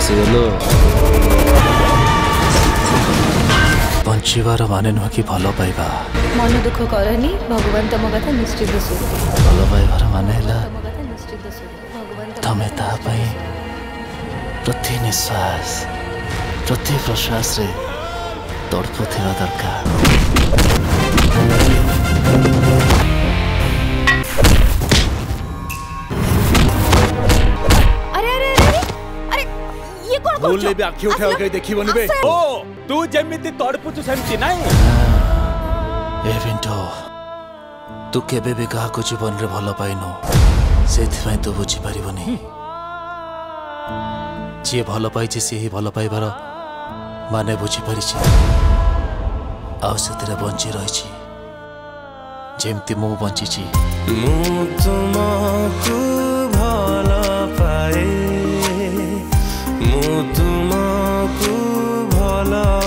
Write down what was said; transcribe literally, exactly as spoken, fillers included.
फसीगल बंचार मान नुह कि भल पाइबा मन दुख करनी भगवान तुम कथा निश्चित शुणु भल पाइबार मान तमें प्रति निश्वास प्रति प्रश्वास रे तड़पुवा दरकार। बोले भी आखि उठा के देखिबनी बे ओ तू जेमिति तड़पुचु सेमति नाही ए विंटो तू केबे भी का को जीवन रे भलो पाइनो सेथि तू बुझी पारिबनी जे भलो पाइछि से ही भलो पाइबार माने बुझी पारिछि आ सेतिरे बंची रहिछि जेमति मु बंचीछि। मु तुमको भलो पाए मु तुमको भलो